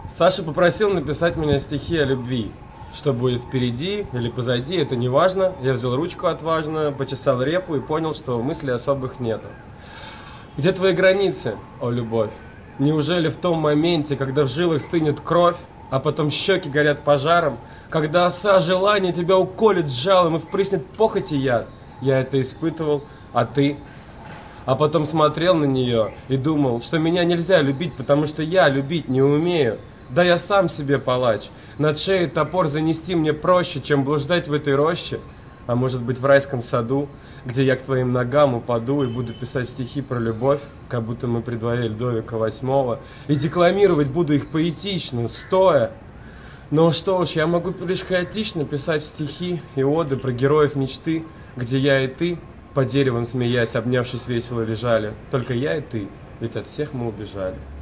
Саша попросил написать мне стихи о любви. Что будет впереди или позади, это не важно. Я взял ручку отважно, почесал репу и понял, что мыслей особых нету. Где твои границы, о любовь? Неужели в том моменте, когда в жилах стынет кровь, а потом щеки горят пожаром, когда оса желания тебя уколет жалом и впрыснет похоть и яд? Я это испытывал, а ты? А потом смотрел на нее и думал, что меня нельзя любить, потому что я любить не умею. Да я сам себе палач. Над шеей топор занести мне проще, чем блуждать в этой роще. А может быть в райском саду, где я к твоим ногам упаду и буду писать стихи про любовь, как будто мы при дворе Людовика VIII, и декламировать буду их поэтично, стоя. Но что уж, я могу лишь хаотично писать стихи и оды про героев мечты, где я и ты, по деревам смеясь, обнявшись весело лежали. Только я и ты, ведь от всех мы убежали.